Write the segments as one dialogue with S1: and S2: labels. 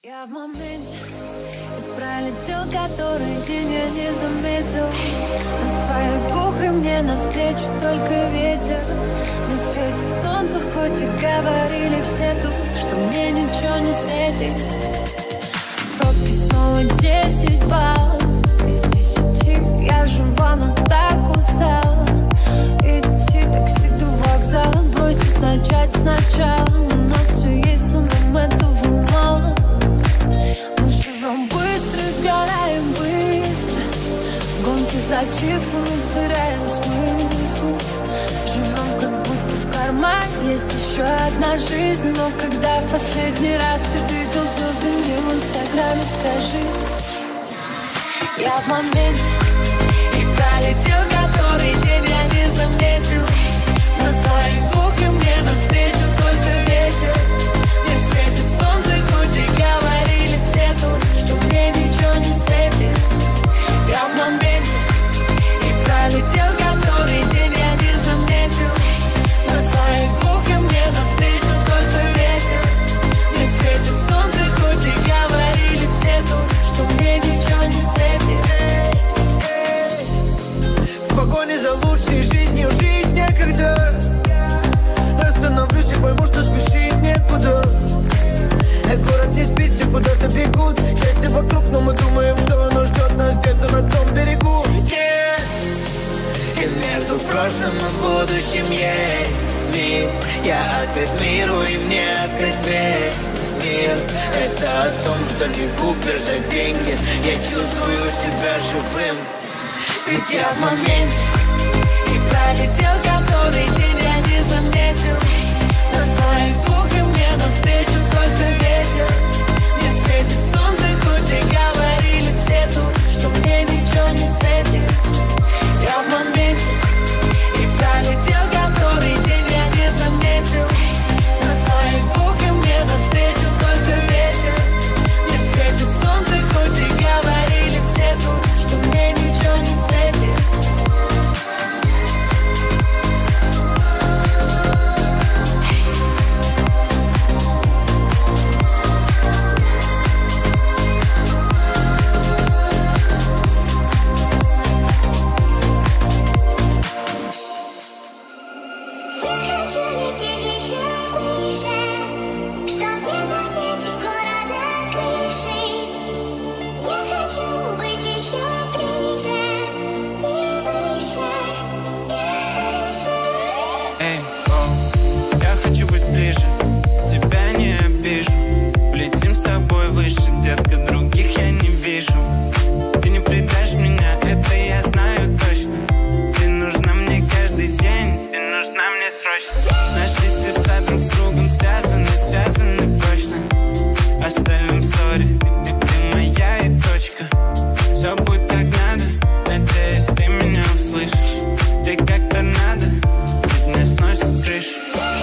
S1: Я в моменте, и пролетел который день, я не заметил. На своих двух и мне навстречу только ветер. Не светит солнце, хоть и говорили все тут, что мне ничего не светит. Пробки снова 10 баллов из 10. Я жива, но так устала. Идти такси до вокзала, бросить, начать сначала. У нас все есть, но нам этого мало. Мы живем быстро, сгораем быстро. Гонки за числами, теряем смысл. Живем как будто в кармане есть еще одна жизнь. Но когда в последний раз ты видел звезды мне в инстаграме, скажи. Я в моменте, и пролетел который день, я не заметил. На своих двух и мне навстречу только ветер. Не светит солнце, хоть и говорили все тут, что мне ничего не светит. Я в моменте, и пролетел который день, я не заметил. На своих двух и мне навстречу только ветер. Не светит солнце, хоть и говорили все тут, что мне ничего не светит.
S2: В погоне за лучшей жизнью жить некогда. Остановлюсь и пойму, что спешить некуда. Город не спит, все куда-то бегут. Счастье вокруг, но мы думаем, что оно ждет нас где-то на том берегу. И между прошлым и будущим есть мир. Я открыт миру, и мне открыт весь мир. Это о том, что не купишь за деньги. Я чувствую себя живым.
S1: Ведь я в моменте, и пролетел который день, я не заметил. На своих двух и мне навстречу только ветер. Не светит солнце, хоть и говорили все тут, что мне ничего не светит. Я в моменте, и пролетел который день, я не заметил. На своих двух и мне навстречу только ветер. Не светит солнце, хоть и говорили все тут, что мне ничего не светит.
S3: Детка, других я не вижу. Ты не предашь меня, это я знаю точно. Ты нужна мне каждый день, ты нужна мне срочно. Наши сердца друг с другом связаны, связаны прочно. Остальным сори, ты моя и точка. Все будет как надо, надеюсь, ты меня услышишь. Ты как торнадо, ведь меня сносит крышу.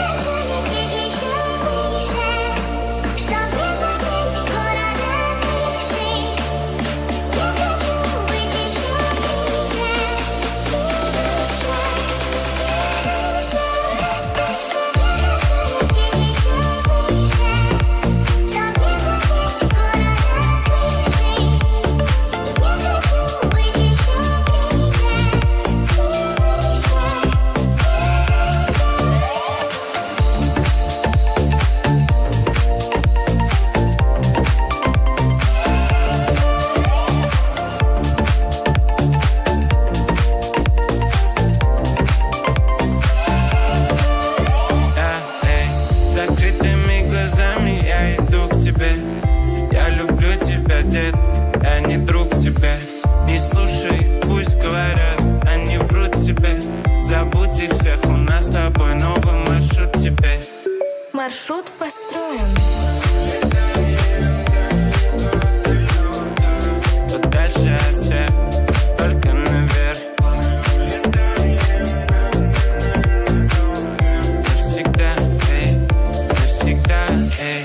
S1: Маршрут построен.
S3: Подальше от всех, только наверх. Навсегда, эй, навсегда, эй.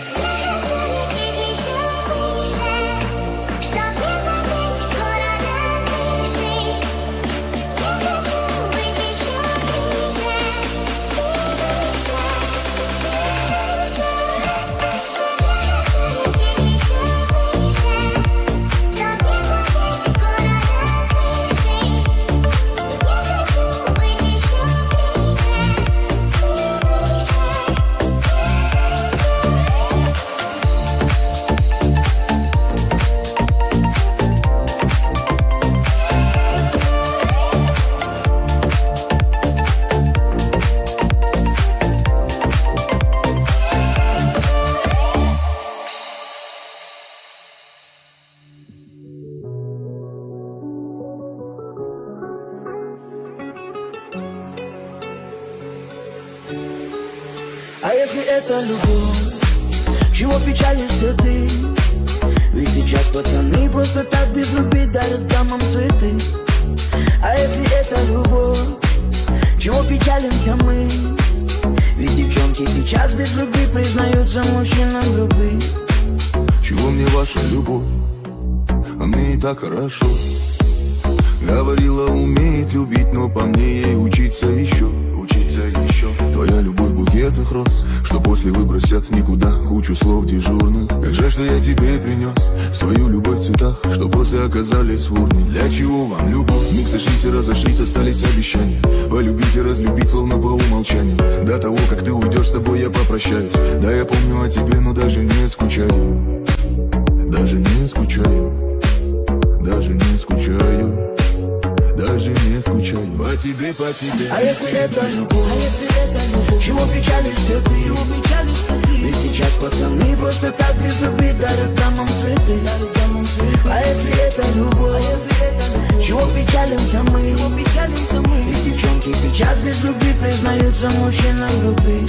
S2: это любовь? Чего печалишься ты? Ведь сейчас пацаны просто так без любви дарят дамам цветы. А если это любовь, чего печалимся мы? Ведь девчонки сейчас без любви признаются мужчинам в любви.
S4: Чего мне ваша любовь? А мне и так хорошо. Говорила, умеет любить, но по мне ей учиться еще. Твоя любовь в букетах роз, что после выбросят в никуда кучу слов дежурных. Как жаль, что я тебе принес свою любовь в цветах, что после оказались в урне. Для чего вам любовь? Миг сошлись и разошлись, остались обещания полюбить и разлюбить, словно по умолчанию. До того, как ты уйдешь, с тобой я попрощаюсь. Да, я помню о тебе, но даже не скучаю. Даже не скучаю. Даже не скучаю. Даже не скучаю по тебе, по тебе.
S2: А если это любовь? Чего печалишься ты? Ведь сейчас пацаны просто так без любви дарят дамам цветы. А если это любовь? Чего печалимся мы? Ведь девчонки сейчас без любви признаются мужчинам в любви.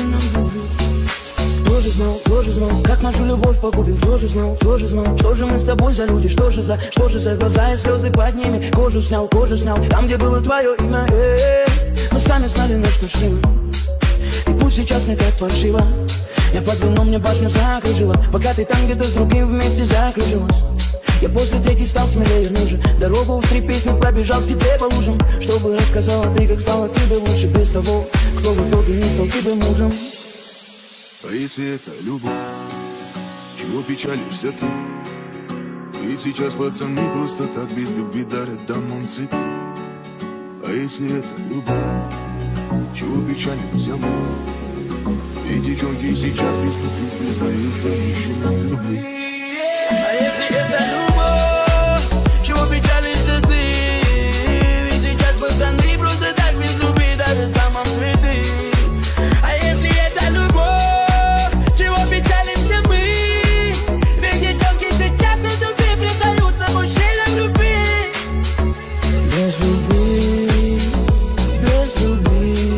S2: Кто же знал, как нашу любовь погубим? Кто же знал, что же мы с тобой за люди? Что же за глаза и слезы под ними? Кожу снял, там, где было твое имя. Мы сами знали, на что шли мы. И пусть сейчас мне так паршиво, я под вином мне башню закружила, пока ты там где-то с другим вместе закружилась. Я после третьей стал смелее ниже, дорогу в 3 песни пробежал к тебе по лужам, чтобы рассказала ты, как стало тебе лучше без того, кто в итоге не стал тебе мужем.
S4: А если это любовь, чего печалишься ты? Ведь сейчас пацаны просто так без любви дарят дамам цветы. А если это любовь, чего печалимся мы? Ведь девчонки сейчас без любви признаются мужчинам в любви.
S2: А если это любовь, чего печалишься ты? Ведь сейчас пацаны просто так без любви дарят дамам цветы. А если это любовь, чего печалимся мы? Ведь девчонки сейчас без любви признаются мужчинам в любви. Без любви, без любви.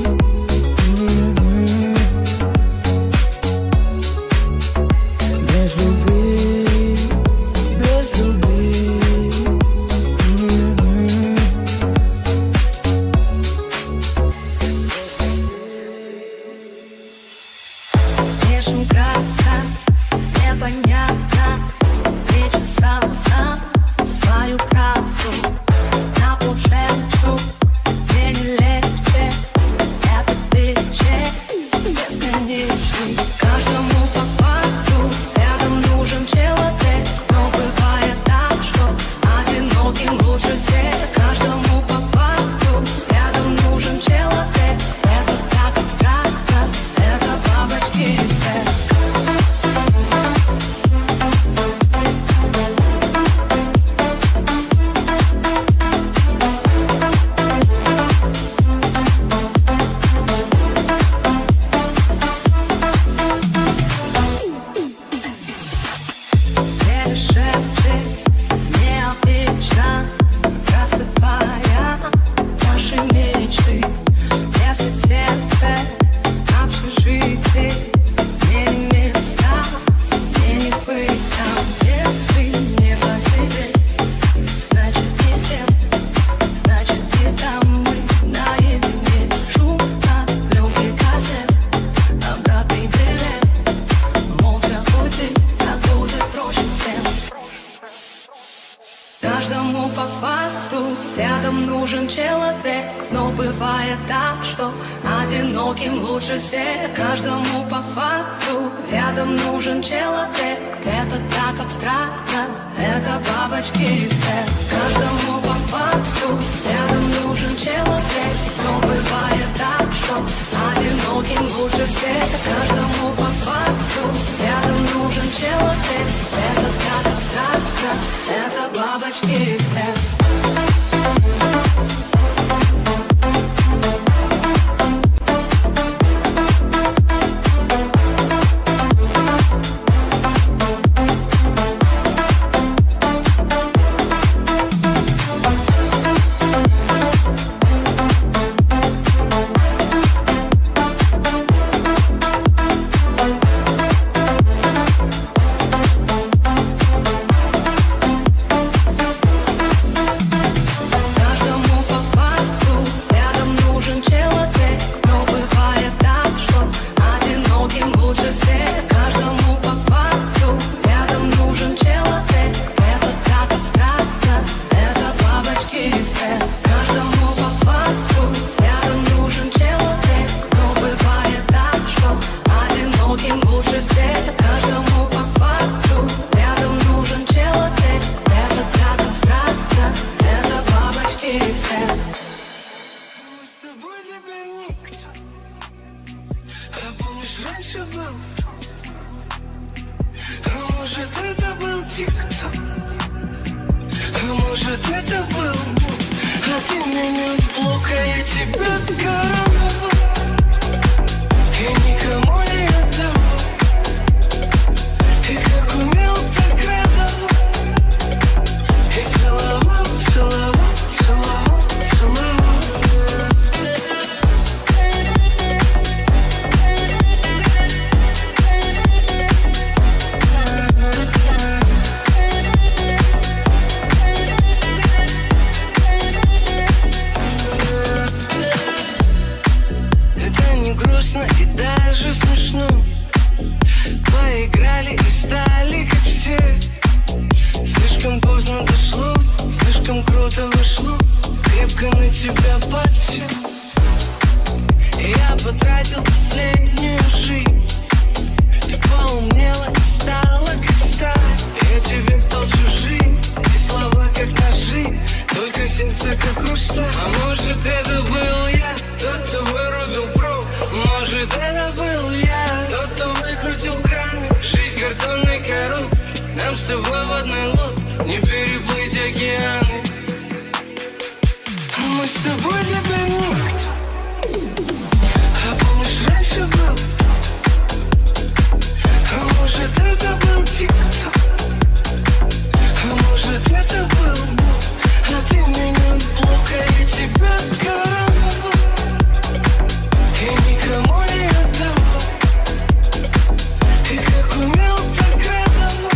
S2: Без любви, без любви.
S1: Пишем кратко, непонятно, 3 часа назад свою правду на полшепчу, мне не легче, этот вечер бесконечный. Каждому по факту рядом нужен человек, но бывает так, что одиноким лучше всех. Каждому по факту рядом нужен человек, это так абстрактно, это бабочки эффект. Еле шепчет, необычно, просыпая наши мечты. Если сердце общежитие, мне не места, мне не быть там. Если не по себе, значит не с тем, значит не там. Мы наедине, шум от любви кассет, обратный билет, молча уйти, так будет проще всем. Каждому по факту рядом нужен человек, но бывает так, что одиноким лучше всех. Каждому по факту рядом нужен человек, это так абстрактно, это бабочки эффект. Каждому по факту рядом нужен человек, но бывает так, что одиноким лучше всех. Каждому по факту рядом нужен человек, это так абстрактно, это бабочки эффект. свет. Каждому по факту рядом нужен человек. Это так абстрактно, это бабочки эффект. Каждому по факту рядом нужен человек. Но бывает так, что одиноким лучше всех. Каждому по факту рядом нужен человек. Это так абстрактно, это бабочки эффект.
S2: Мы с тобой теперь никто. А помнишь, раньше был? А может, это был тик-ток? А может, это был? А ты меня в блок, а я тебя коронавал. И никому не отдал. И как умел, так радовал. И целовал, целовал, целовал, целовал. Это не грустно и даже смешно. Поиграли и стали как все. Слишком поздно дошло, слишком круто вышло. Крепко на тебя подсел. Я потратил последнюю жизнь. Ты поумнела и стала как сталь. Я тебе стал чужим, и слова как ножи, только сердце как хрусталь. А может, это был я, тот, кто вырубил пруд. Может, это был я, тот, кто выкрутил краны. Жизнь картонной коров, нам с тобой в одной лодке не переплыть океаны. Мы с тобой теперь никто. А помнишь, раньше был? А может, это был тик-ток? А может, это был? А ты меня в блок, а я тебя коронавал. И никому не отдавал. И как умел, так радовал.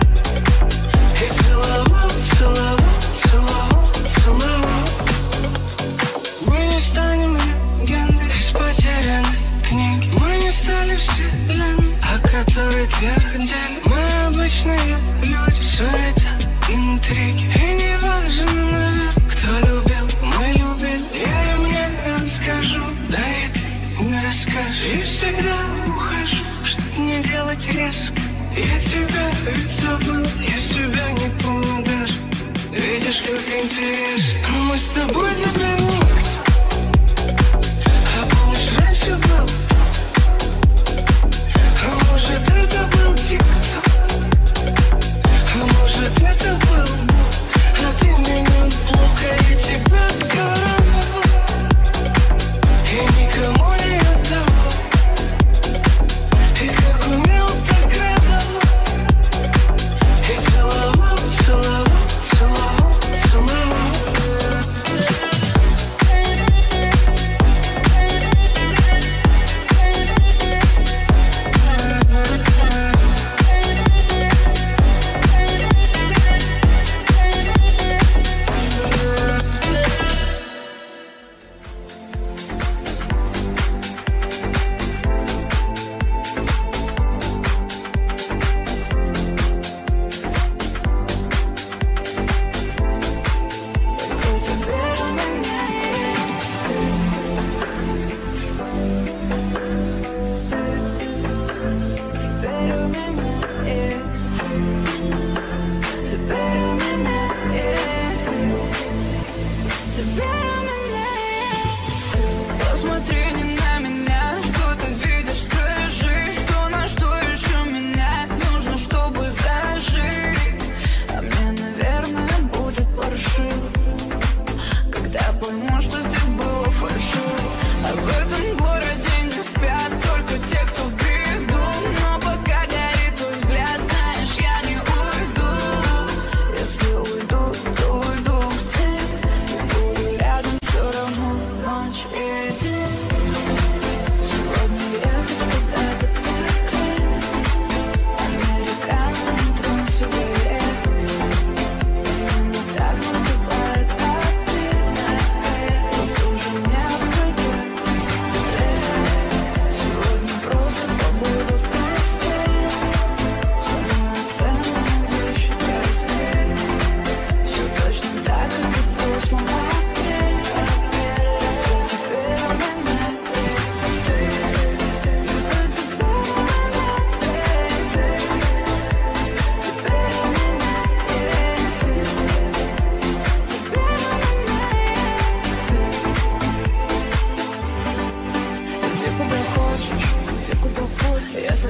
S2: И целовал, целовал, целовал, целовал. Мы не станем легендой из потерянной книги. Мы не стали вселенной, о которой твердили. Мы обычные люди, суета, интриги. И не важно, наверное, кто любил, мы любили. Я им не расскажу, да и ты не расскажешь. И всегда ухожу, чтоб не делать резко. Я тебя ведь забыл, я себя не помню даже. Видишь, как интересно. Но мы с тобой теперь никто. А помнишь, раньше был? А может, это был тик-ток? А может, это был? А ты меня в блок, а я тебя коронавал. И никому не отдавал. И как умел, так радовал. И целовал, целовал, целовал, целовал.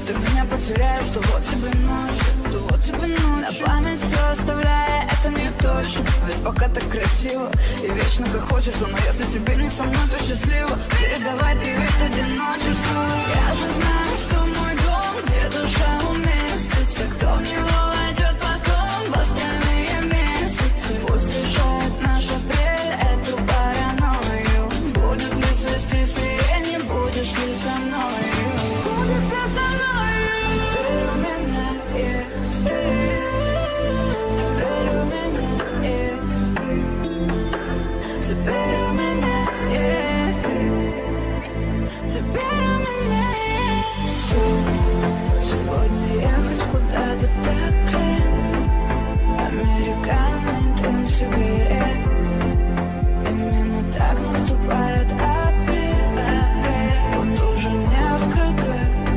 S1: ты меня потеряешь, то вот тебе ночь, то вот тебе ночь. На память все оставляя, это не точно. Ведь пока так красиво и вечно как хочется. Но если тебе не со мной, то счастливо. Передавай привет одиночеству. Я же знаю, что мой дом, где душа уместится. Кто в него войдет потом в остальные месяцы. Пусть решает наш апрель эту паранойю. Будет ли свести сирень, не будешь ли со мною? Будет ли со мною? Теперь у меня есть ты. Теперь у меня есть ты. Теперь у меня есть ты. Теперь у меня есть ты. Сегодня ехать куда-то так лень. Американо и дым сигарет. Именно так наступает апрель. Вот уже несколько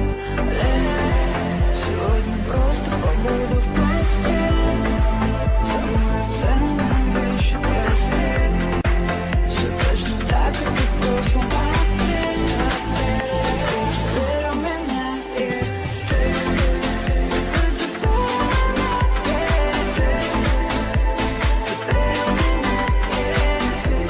S1: лет. Сегодня просто побуду в постели. Самые ценные вещи прости. Все точно так, как и в прошлом апреле. Теперь у меня есть ты. Теперь у меня есть ты. Теперь у меня есть ты.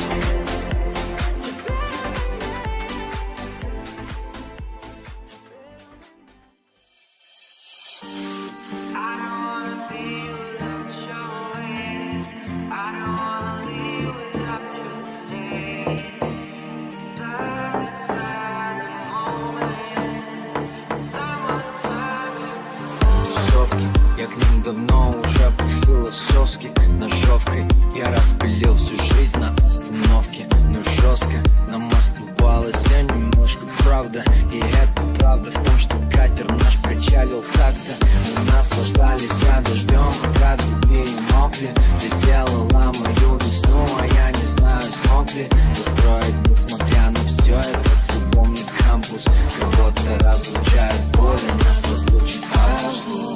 S5: Тусовки, я к ним давно уже по-философски. Ножовкой я распилил всю жизнь на остановке. Но жестко нам оставалось немножко правда. И это правда в том, что катер наш причалил как-то. Мы наслаждались дождем, пока другие мокли. Ты сделала мою весну, а я не знаю, смог ли достроить, несмотря на все это, любовный кампус. Кого-то разлучает боль, нас разлучит август.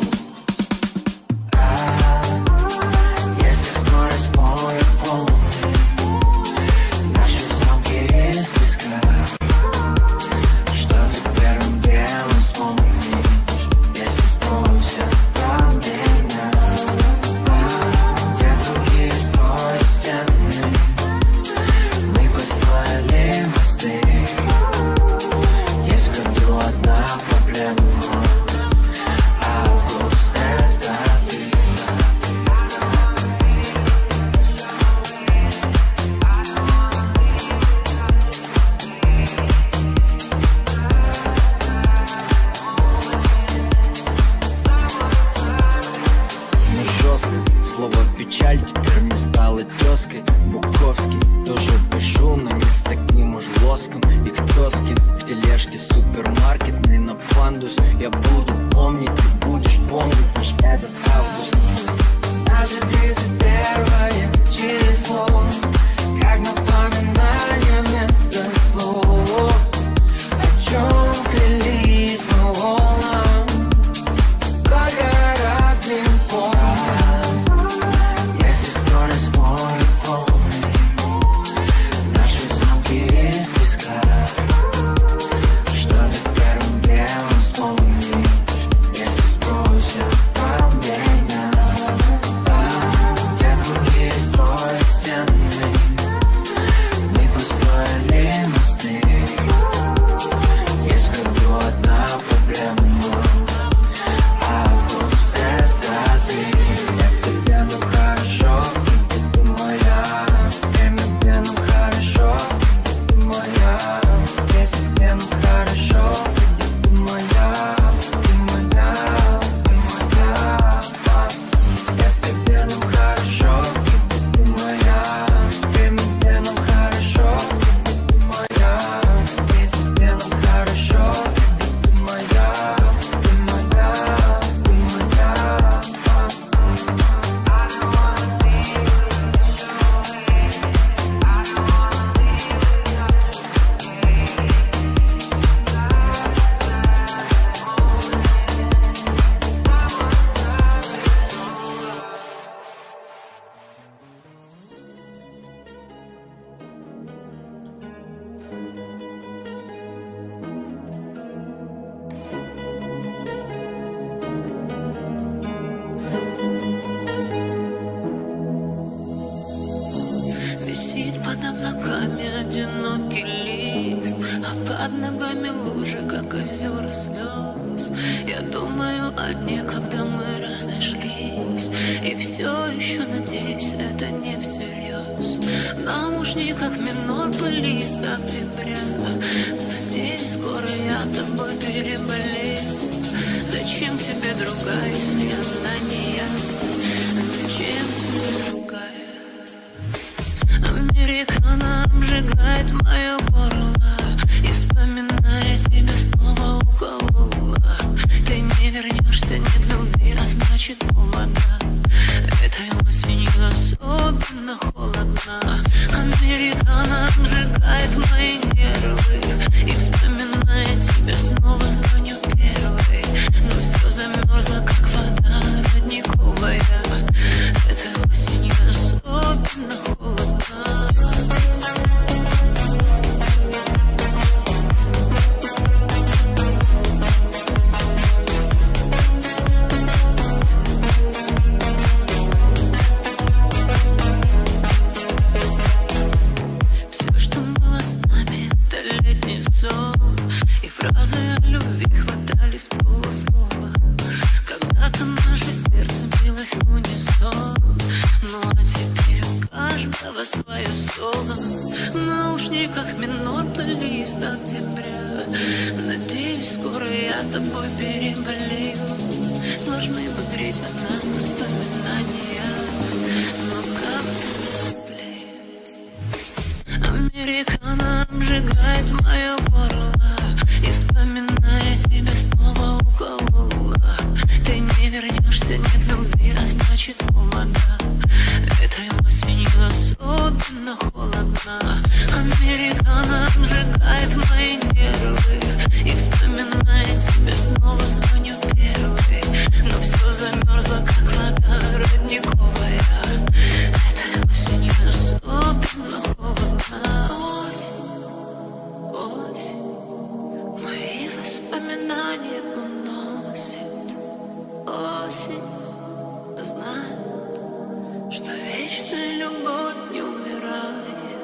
S5: Если скорость море волны, наши замки из песка, что ты первым делом вспомнишь, если спросят про меня. Где другие строят стены, мы построили мосты. Есть в году одна проблема, август — это ты. Но жестко, слово печаль теперь мне стало тезкой. Буковский тоже пишу, но не с таким уж лоском. И кто с кем в тележке супермаркетный на пандус. Я буду помнить, ты будешь помнить наш этот август. Наше 31-е число, как напоминание вместо слов. О чем клялись мы волнам, сколько раз не помню. Если скорость море волны, наши замки из песка, что ты первым делом вспомнишь, если спросят про меня. Где другие
S1: под ногами лужи, как озера слез. Я думаю о дне, когда мы разошлись, и все еще надеюсь, это не всерьез. В наушниках минор плейлист октября. Надеюсь, скоро я тобой переболею. Зачем тебе другая, если она не я? Зачем тебе другая? Американо обжигает мое горло, и вспоминая тебя снова уколола. Ты не вернешься, нет любви, а значит повода. Этой осенью особенно холодно. Американо обжигает мои нервы, и вспоминая тебя снова звоню первый. Но все замерзло, как вода родниковая. Этой осенью особенно холодно. Все, что было с нами, это летний сон, и фразы о любви хватали с полуслова. Когда-то наше сердце билось в унисон, ну а теперь у каждого свое соло. В наушниках минор плейлист октября. Надеюсь, скоро я тобой переболею. Должны бодрить от нас воспоминания, но как теплее. Американо обжигает мое горло, и вспоминая тебя снова уколола. Ты не вернешься, нет любви, а значит повода. Этой осенью особенно холодно. Американо обжигает мои нервы, и вспоминая тебя снова звоню первый. Но все замерзло, как вода родниковая. Этой осенью особенно холодно. Осень, мои воспоминания уносит. Осень знает, что вечная любовь не умирает.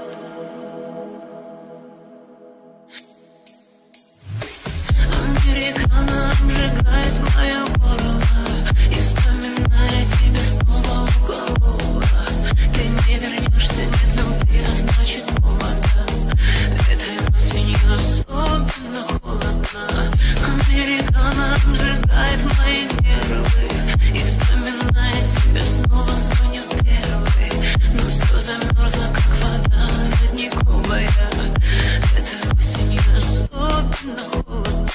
S1: Американо обжигает мое горло, и вспоминая тебя снова уколола. Ты не вернешься, нет любви, а значит повода. Этой осенью особенно холодно. Американо обжигает мои нервы, и вспоминая тебя снова звоню первый. Но все замерзло, как вода родниковая. Этой осенью особенно холодно.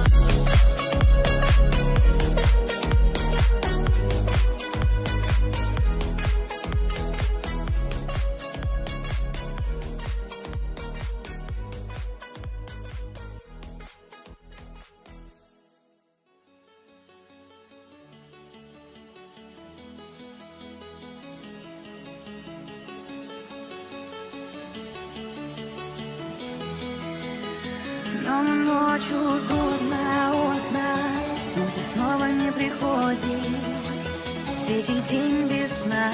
S6: Днем и ночью ждут на окна, но ты снова не приходишь. Третий день без сна,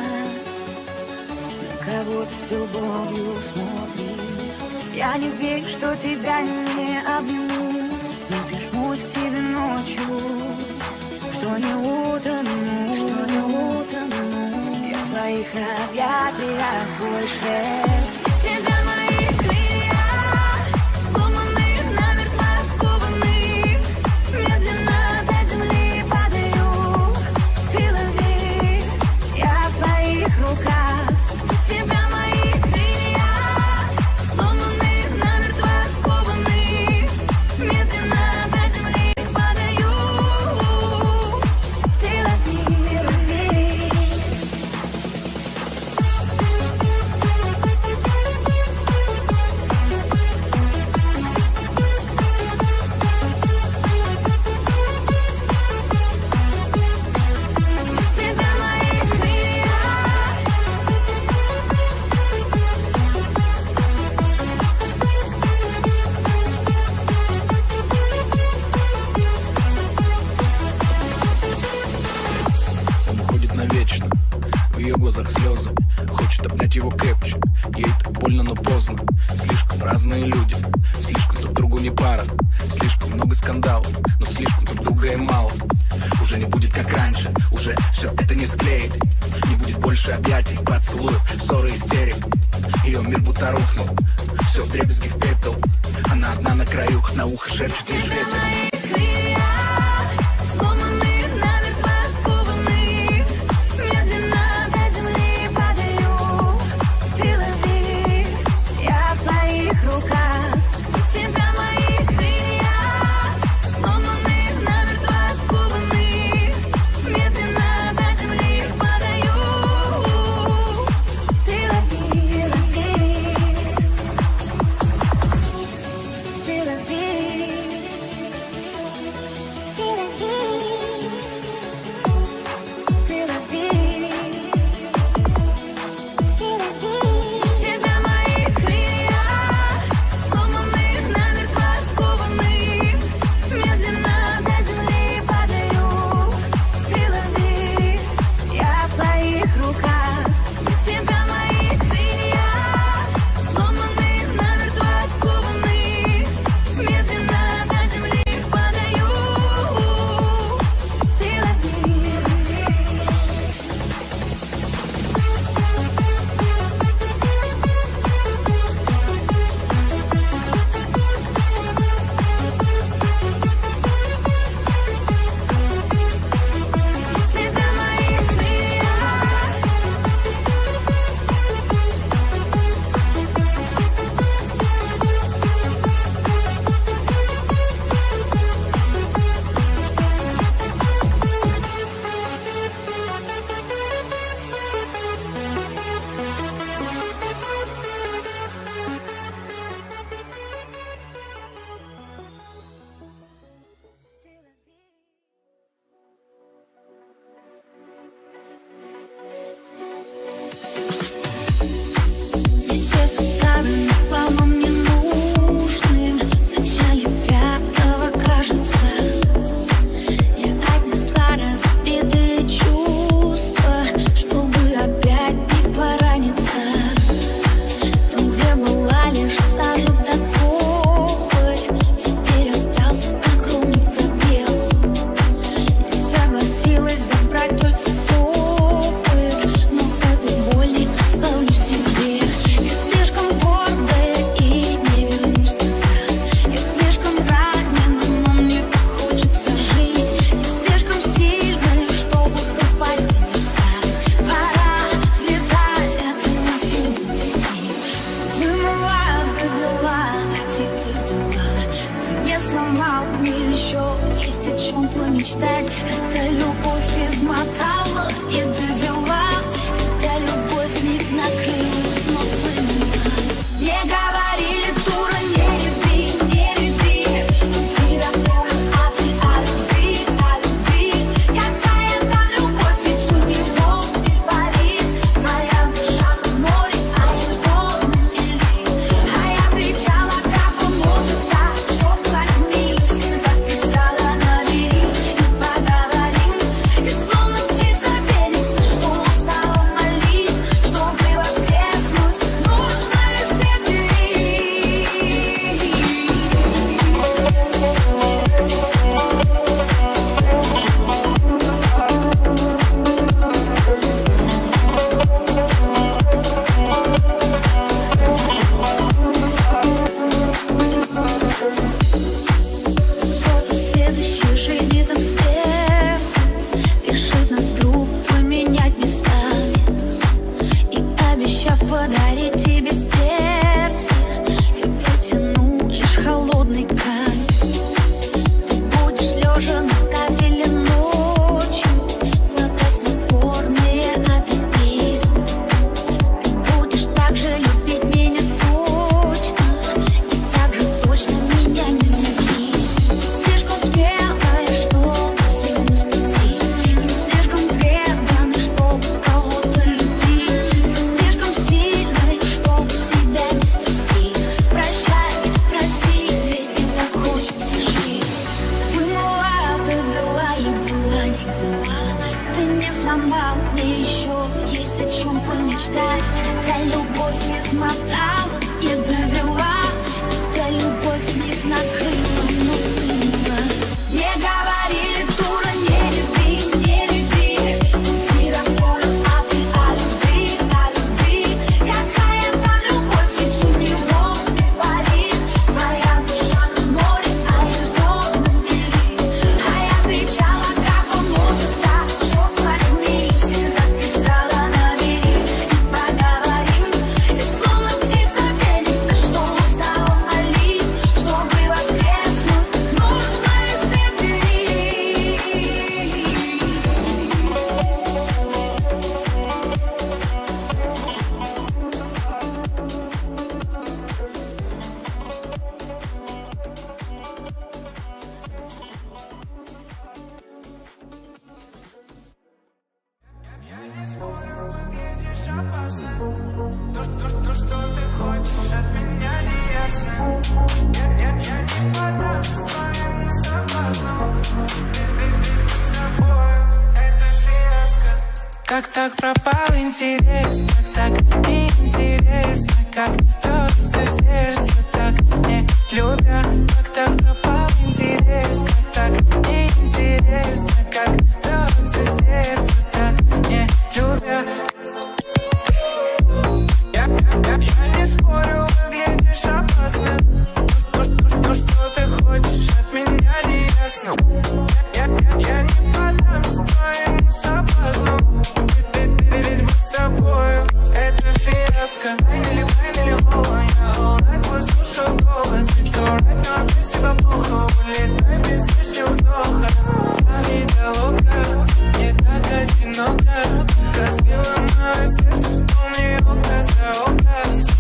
S6: на кого ты с любовью смотришь. Я не верю, что тебя не обниму, не прижмусь к тебе ночью, что не утону. Я в твоих объятиях больше.
S7: В ее глазах слезы, хочет хочет обнять его крепче. Ей так больно, но поздно. Слишком разные люди, слишком друг другу не пара. Слишком много скандалов, но слишком друг друга и мало. Уже не будет как раньше, уже все это не склеит. Не будет больше объятий, поцелуев, ссоры, истерик. Ее мир будто рухнул, все вдребезги в пепел. Она одна на краю, на ухо шепчет лишь ветер.
S1: Словно птица смотала и довела. Эта любовь миг накрыла, но стыдно. Не говорили, дура, не люби, не люби. У тебя поле, а ты о любви, о любви. Какая там любовь, ведь у него приболит. Твоя душа на море, а я зон на мели. А я кричала, как он может так, черт возьми. Все записала на берег и поговорим. И словно птица феникс, да что устала молить, чтобы воскреснуть, нужно из пепели.
S3: Я не спорю, выглядишь опасно. Ну что ты хочешь от меня, не ясно. Я не поддамся твоему соблазну. Без с тобою это фиаско. Как так пропал интерес, как так неинтересно, как бьется сердце, так не любя. Как так пропал интерес, как так неинтересно, как бьется сердце, так не любя. Я не спорю, выглядишь опасно. Ну что ты хочешь от меня, не ясно. Я не поддамся твоему соблазну. Ведь мы с тобою это фиаско. Finally, я all night послушал голос. It's alright, но без тебя плохо. Улетай без лишнего вздоха. La vida loca, не так одиноко. Разбила мое сердце, полный око за око.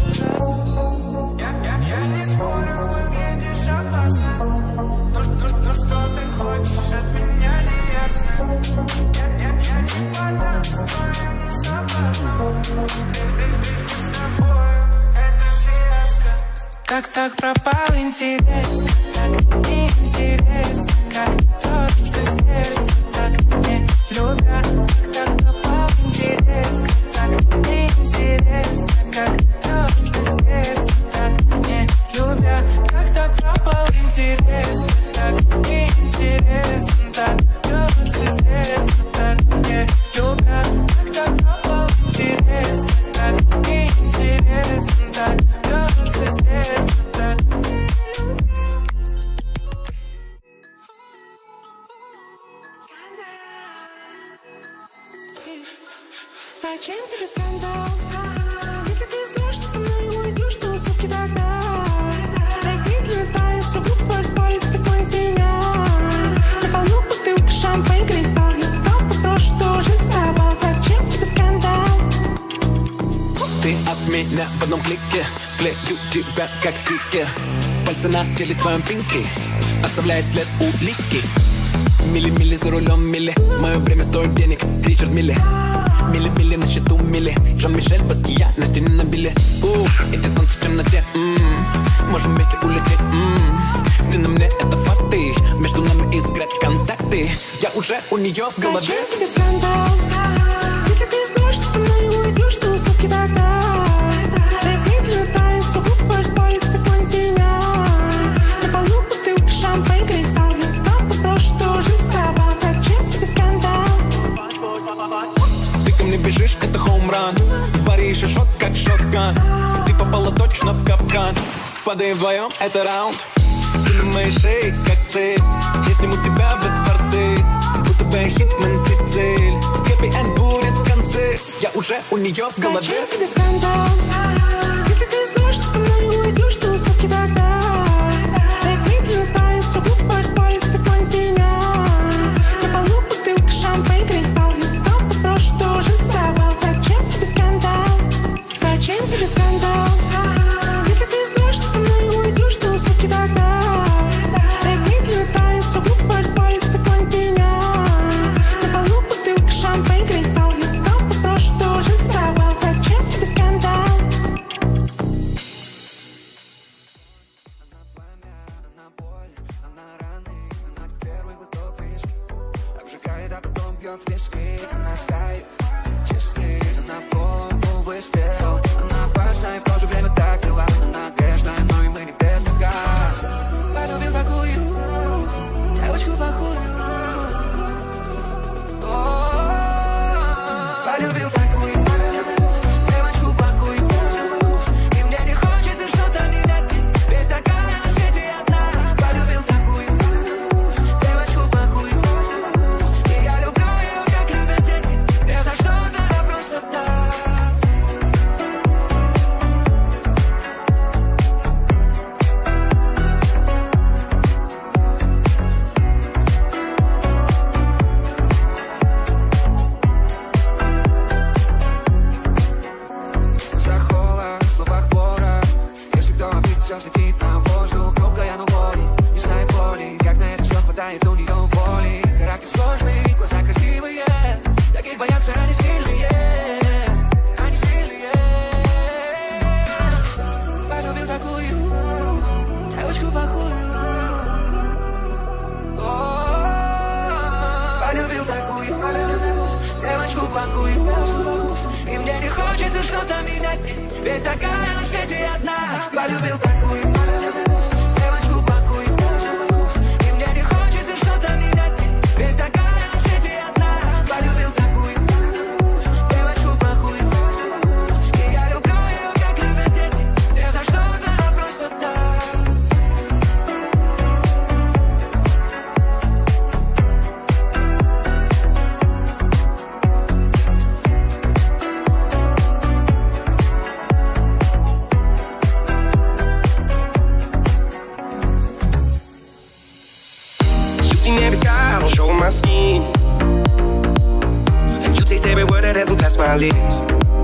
S3: Я не спорю, выглядишь опасно. Ну что ты хочешь от меня, не ясно. Я не поддамся твоему соблазну. Без с тобою это фиаско. Как так пропал интерес, так неинтересно, как бьется сердце, так не любя. Как так пропал интерес, как так неинтересно, как бьется сердце, так не любя. Как так пропал интерес, так неинтересно, так бьется сердце, так не любя. Как так пропал интерес, так неинтересно, так бьется сердце, так не любя.
S8: Зачем тебе скандал? Если ты знаешь, что со мной уйдешь, то сутки тогда. Рейки летают, все группа твоих палец, такой меня. На полу бутылка, шампань, кристалл. Если там попрошу, что же с тобой? Зачем тебе скандал?
S7: Ты от меня в одном клике. Клею тебя как стикер. Пальцы на теле твоем пинки оставляет след улики. Мили-мили за рулем, мили. Мое время стоит денег, Ричард Милли. Мили-мили на счету, мили. Жан-Мишель Баския на стене набили. Эти танцы в темноте. Можем вместе улететь. Ты на мне, это факты. Между нами искра контакты. Я уже у нее в голове.
S8: Зачем тебе скандал? Если ты знаешь, что со мной уйдешь, то сутки тогда. Рейки летают, все группа твоих палец, такой меня. На полу бутылка, шампань, кристалл. Если там попрошу, что же с тобой? Зачем тебе скандал?
S7: Ты ко мне бежишь, это хоумран. В баре еще шок, как шотган. Ты попала точно в капкан. Падаем вдвоем, это раунд. Ты на моей шее, как цель. Я сниму тебя в дворце. Будто бы я хитмен, ты цель. Хэппи-энд будет в конце. Я уже у нее в голове.
S8: Зачем тебе скандал? Если ты знаешь, что со мной уйдешь, то сутки тогда. Рейки летают, все группа твоих палец, такой меня. На полу бутылка, шампань, кристалл. Если там попрошу, что же с тобой? Зачем тебе скандал? Зачем тебе скандал? Если ты знаешь, что со мной уйдешь, то сутки тогда. Рейки летают, все группа твоих палец, такой меня. На полу бутылка, шампань, кристалл. Если там попрошу, что же с тобой? Зачем тебе скандал?
S3: Обжигает, а потом пьет виски. Она в кайф, чистый, она в голову выстрел. Она опасна и в то же время
S2: плохую. И мне не хочется что-то менять, ведь такая на свете одна. Полюбил такую девочку плохую. И мне не хочется что-то менять, ведь такая на свете одна. Полюбил такую девочку плохую. И я люблю ее, как любят дети, не за что-то, а просто так.
S9: Seen every sky, I don't show my skin. And you taste every word that hasn't passed my lips.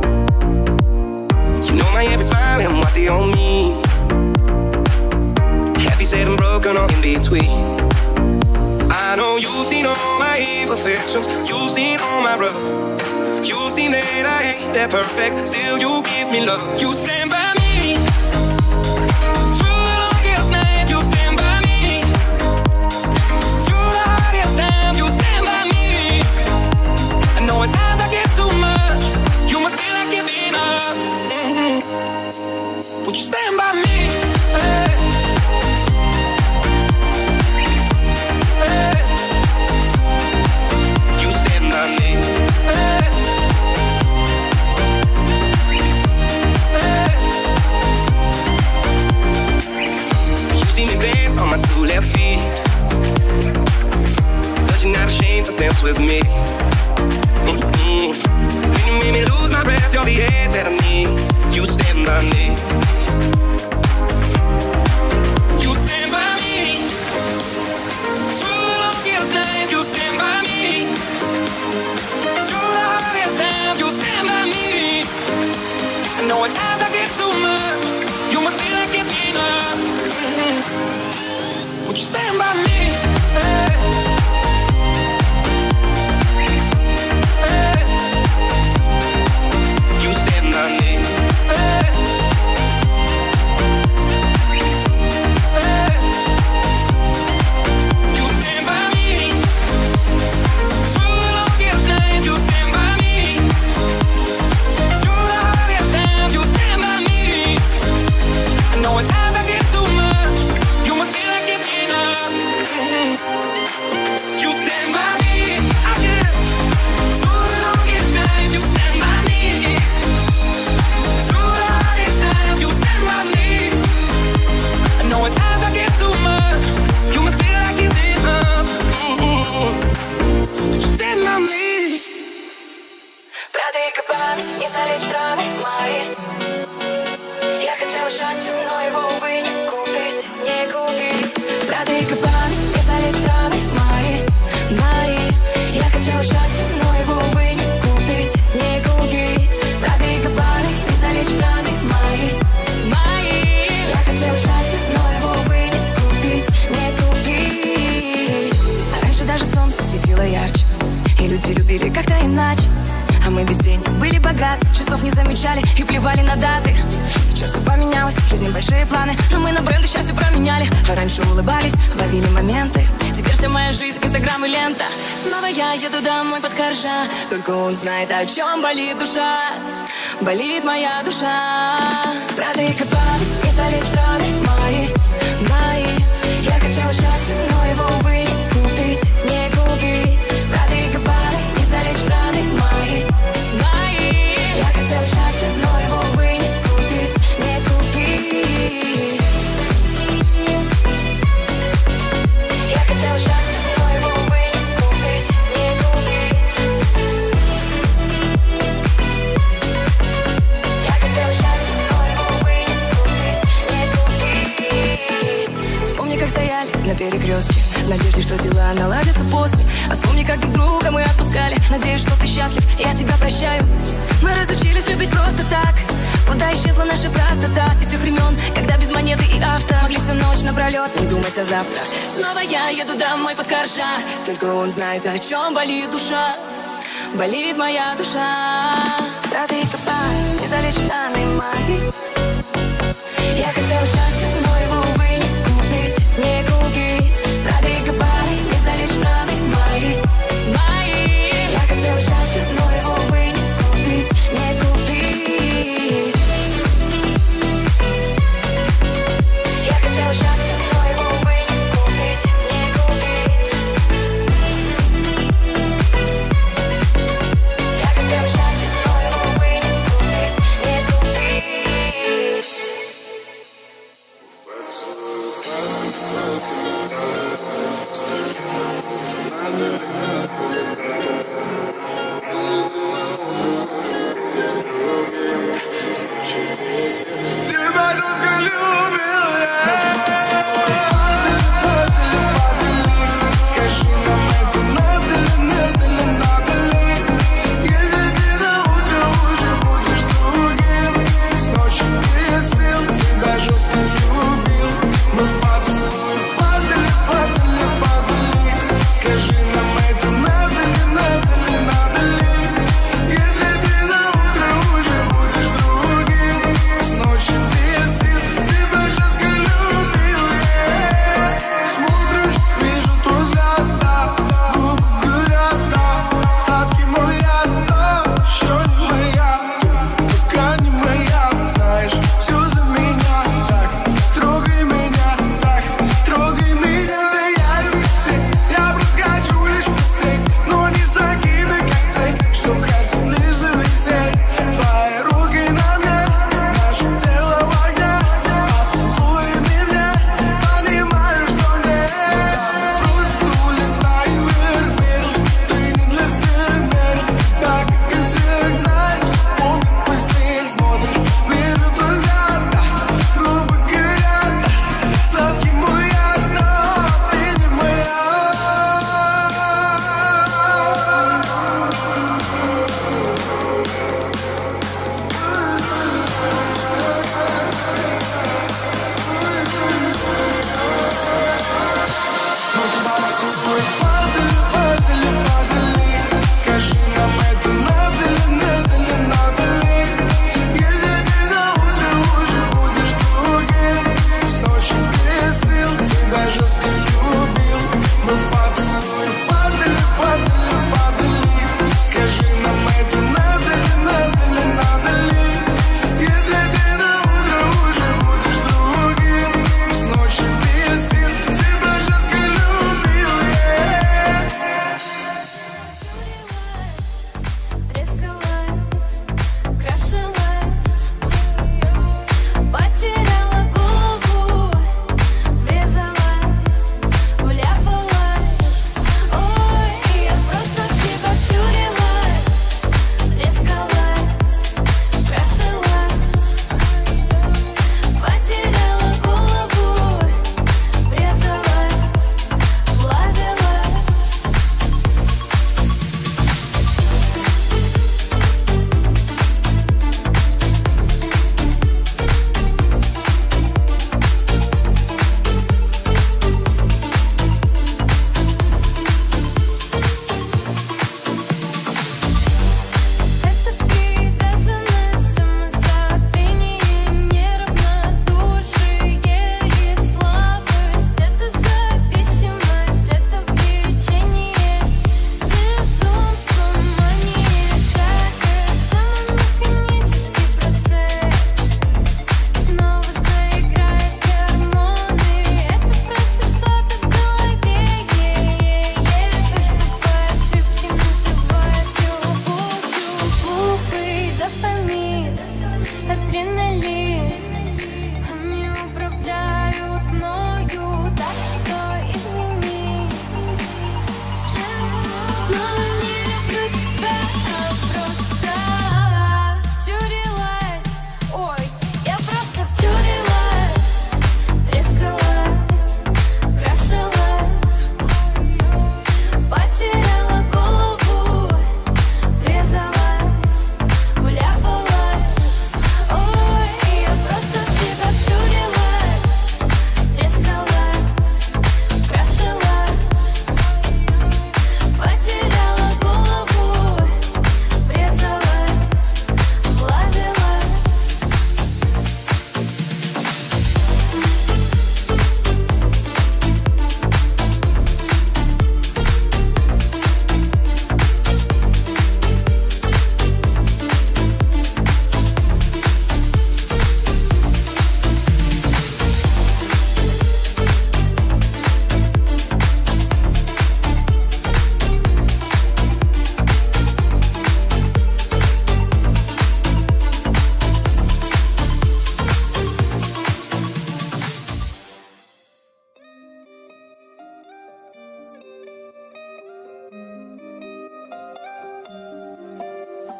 S9: You know my every smile and what they all mean. Happy, sad and broken, all in between. I know you've seen all my imperfections, you've seen all my rough. You've seen that I ain't that perfect, still you give me love. You stand by me through the longest night. You stand by me through the hardest time. You stand by me. I know at times I get too much, you must feel like giving up. Would you stand by me? Hey. Hey. You stand by me. Hey. Me dance on my two left feet, but you're not ashamed to dance with me. When you made me lose my breath, you're the air that I need. You stand by me. You stand by me through the longest night. You stand by me through the hardest times. You stand by me. I know at times I get too much, you must feel like giving up. Would you stand by me? Hey. Hey. You stand by me. Hey. Hey. You stand by me through the longest night. You stand by me through the hardest times. You stand by me. I know at times I get too much, you must feel like giving up. You stand by me, I get through the longest nights. You stand by me through the hardest times. You stand by me. I know at times I get too much, you must feel like giving up. You stand by me.
S6: Браты копали, не залечь раны мои. Я хотела счастья, но его, увы, не купить, не купить. Браты копали, не залечь раны мои, мои. Я хотела счастья, но его, увы, не купить, не купить. Браты копали, не залечь раны мои, мои. Я хотела счастья, но его, увы, не купить, не купить. А раньше даже солнце светило ярче, и люди любили как-то иначе. А мы без денег были богаты, часов не замечали и плевали на даты. Сейчас все поменялось, в жизни большие планы, но мы на бренды счастье променяли. А раньше улыбались, ловили моменты, теперь вся моя жизнь, инстаграм и лента. Снова я еду домой под коржа, только он знает, о чем болит душа. Болит моя душа. Браты копали, не залечь раны мои, мои. Я хотела счастья, но его, увы, не купить, не купить. Браты копали, не залечь раны мои, мои. Я хотела счастья, но его, увы, не купить, не купить. Я хотела счастья, но его, увы, не купить, не купить. Я хотела счастья, но его, увы, не купить, не купить. Вспомни, как стояли на перекрестке, в надежде, что дела наладятся после. А вспомни, как друг друга мы отпускали. Надеюсь, что ты счастлив, я тебя прощаю. Мы разучились любить просто так. Куда исчезла наша простота? Из тех времен, когда без монеты и авто могли всю ночь напролет не думать о завтра. Снова я еду домой под коржа, только он знает, о чем болит душа. Болит моя душа. Браты копали, не залечь раны мои. Я хотела счастья, но его, увы, не купить, не купить. Браты копали, не залечь раны мои, мои. Я хотела счастья, но его, увы,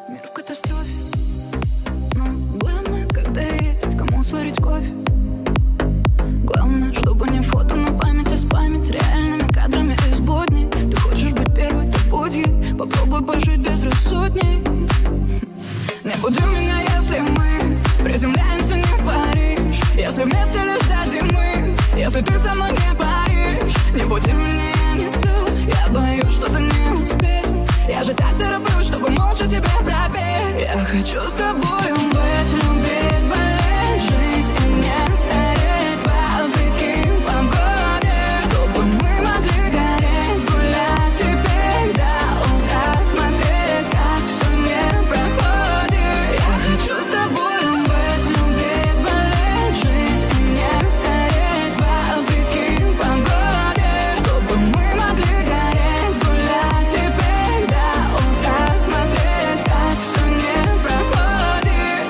S1: Мир в катастрофе, но главное, когда есть кому сварить кофе. Главное, чтобы не фото на память, а спамить реальными кадрами из будней. Ты хочешь быть первой, так будь ей. Попробуй пожить без рассудней. Не буди меня, если мы приземляемся не в Париж. Если вместе лишь до зимы, если ты со мной не паришь. Не буди меня, я не сплю. Я боюсь, что ты не успел. Я же так тороплюсь, чтобы молча тебе пропеть. Я хочу с тобой быть, любить, болеть, жить и не стареть вопреки погоде. Чтобы мы могли гореть, гулять теперь до утра, смотреть, как все не проходит. Я хочу с тобой быть, любить, болеть, жить и не стареть вопреки погоде. Чтобы мы могли гореть, гулять теперь до утра, смотреть, как все не проходит.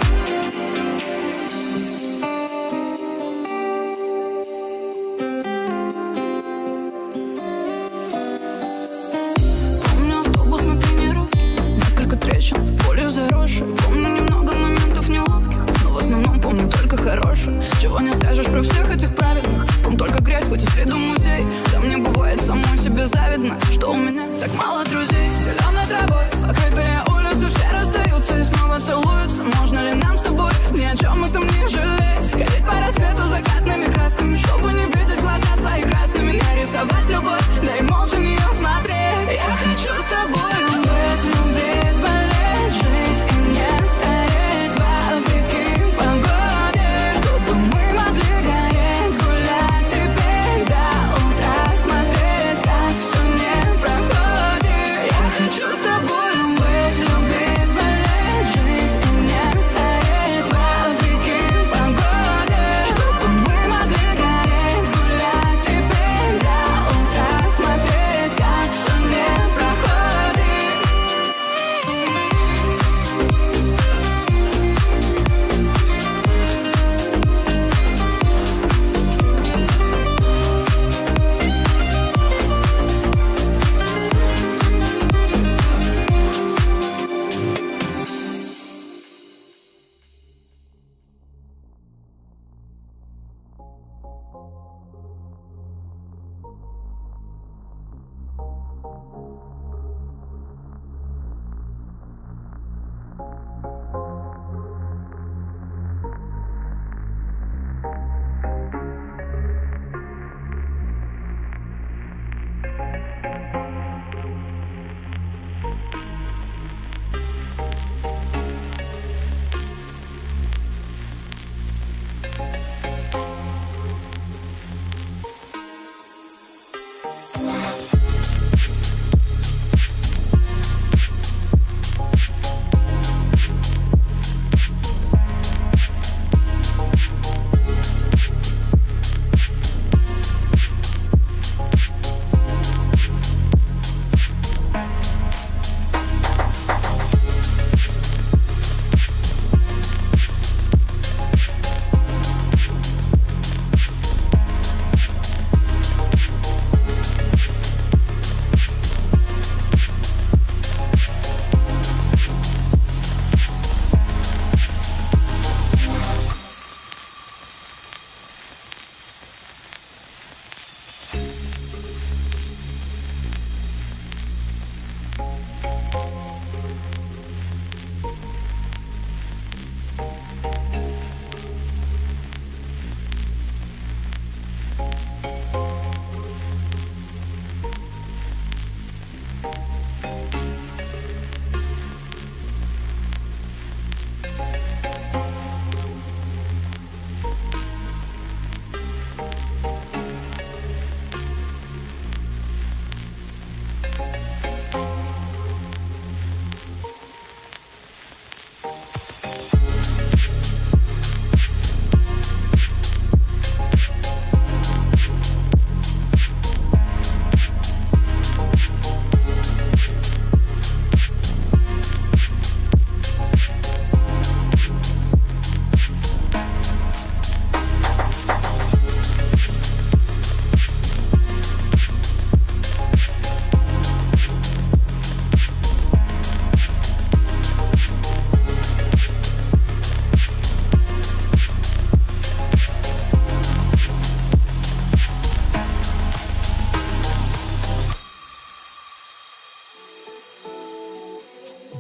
S1: Помню автобус на тренировке, несколько трещин, поле заросшее. Помню немного моментов неловких, но в основном помню только хорошее. Чего не скажешь про всех этих праведных. Помню только грязь, хоть и среду музей. Да мне бывает самой себе завидно, что у меня так мало друзей. Зеленой травой покрытые улицы, все расстаются и снова целуются. Можно ли нам с тобой ни о чем этом не жалеть? Ходить по рассвету закатными красками, чтобы не видеть глаза свои красными. Нарисовать любовь, да и молча в нее смотреть. Я хочу с тобой быть, любить, болеть, жить и не стареть вопреки погоде. Чтобы мы могли гореть, гулять теперь до утра, смотреть, как все не проходит. Я хочу с тобой быть, любить, болеть, жить и не стареть вопреки погоде. Чтобы мы могли гореть, гулять теперь до утра, смотреть, как все не проходит.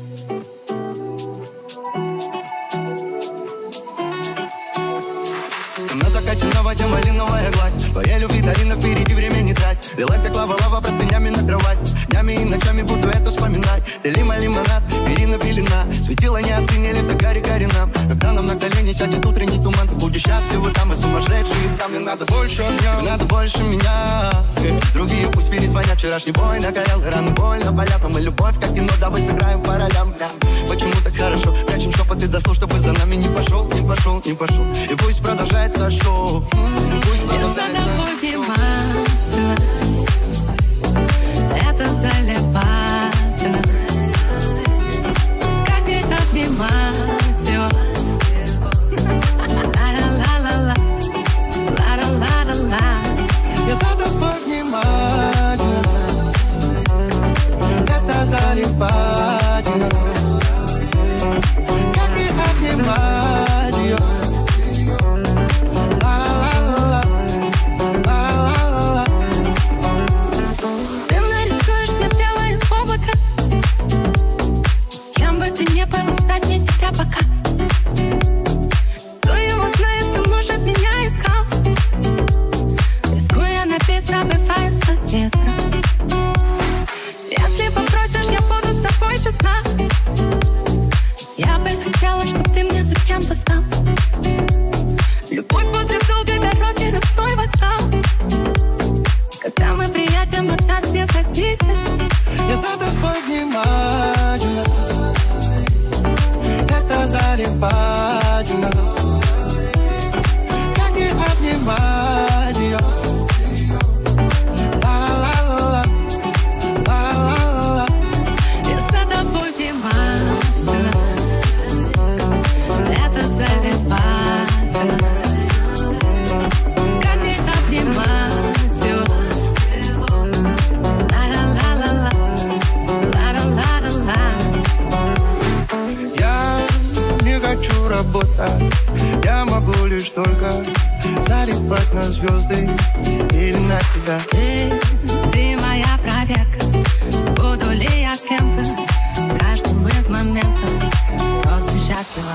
S10: На закате на воде малиновая гладь. Твоя любви Тарина, впереди время не трать. Лилась как лава простынями на кровать. Днями и ночами буду это вспоминать. Ты лима, лимонад, Ирина пелена. Светила не остынели, так гарри нам. Когда нам на колени сядет утренний туман, ты будешь счастливы там и сумасшедшие там. Мне надо больше огня, мне надо больше меня. Другие пусть перезвонят, вчерашний бой накорял. Раны больно болят, но мы любовь как кино, давай сыграем по ролям. Почему так хорошо? Прячем шепоты до слов, чтобы за нами не пошел. И пусть продолжается шоу.
S1: Я за тобой внимательно, это заливательно. Как не обнимать его? Ла-ла-ла-ла-ла, ла-ла-ла-ла-ла.
S10: Я за тобой внимательно, это заливательно. Как не обнимать ее?
S1: Пока. Кто его знает, ты, может, меня искал. Рискуя напиться, бывает быстро. Если попросишь, я буду с тобой честна. Я бы хотела, чтоб ты мне хоть кем-то стал. Любовь после долгой дороги, родной вокзал. Когда мы приедем, от нас не зависит.
S10: Я за тобой внимательно, это заливательно. Как не обнимать ее? Ла-ла-ла-ла-ла, ла-ла-ла-ла.
S1: Я за тобой внимательно, это заливательно. Как не обнимать ее? Ла-ла-ла-ла-ла, ла-ла-ла-ла-ла.
S10: Хочу работать, я могу лишь только залипать на звезды или на тебя.
S1: Ты моя проверка, буду ли я с кем-то в каждом из моментов просто счастлива.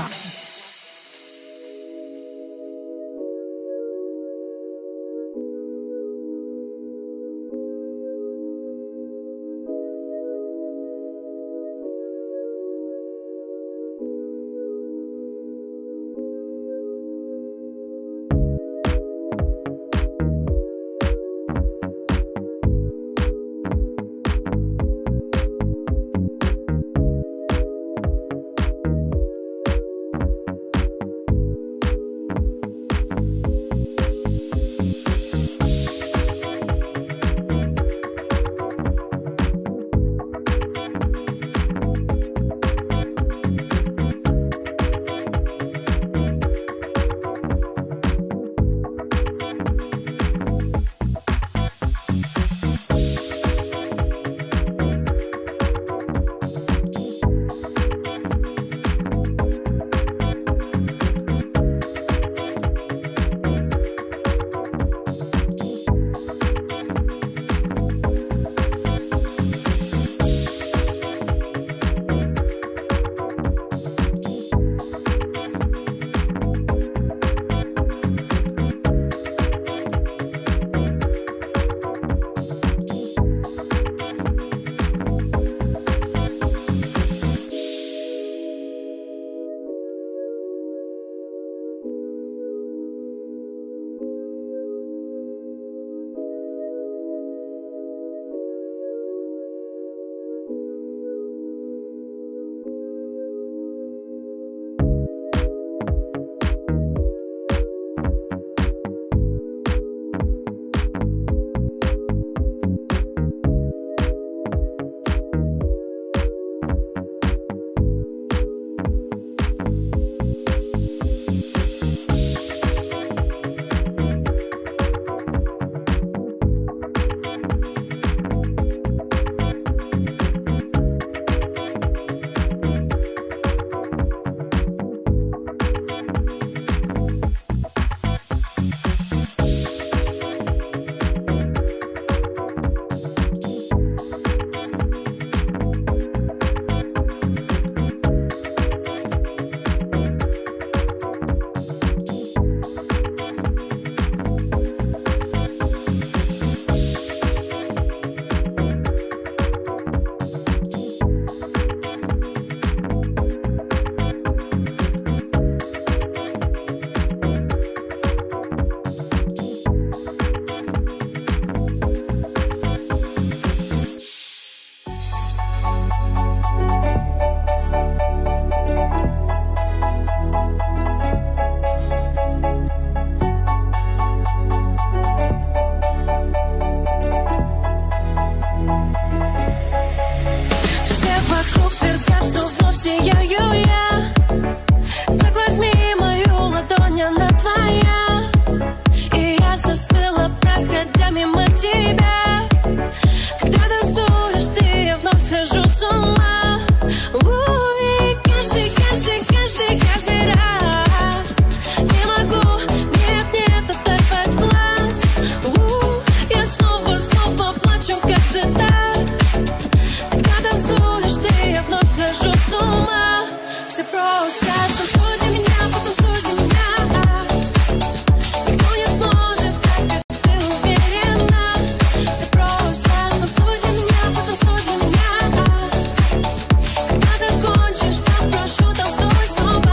S1: Все просят, танцуй для меня, потанцуй для меня. Никто не сможет, так как ты уверена. Все просят, танцуй для меня, потанцуй для меня. Когда закончишь, попрошу, танцуй снова.